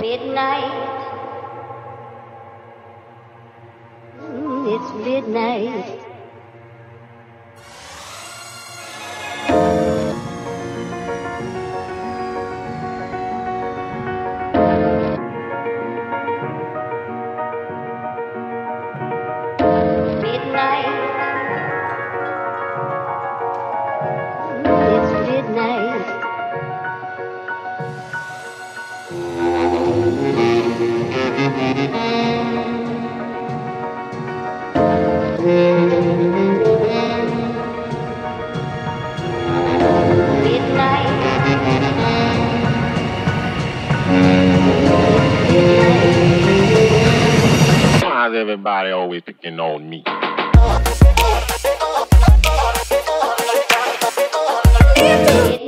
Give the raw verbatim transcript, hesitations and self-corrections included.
Midnight. It's midnight. Midnight. It's midnight. Why's everybody always picking on me? Midnight.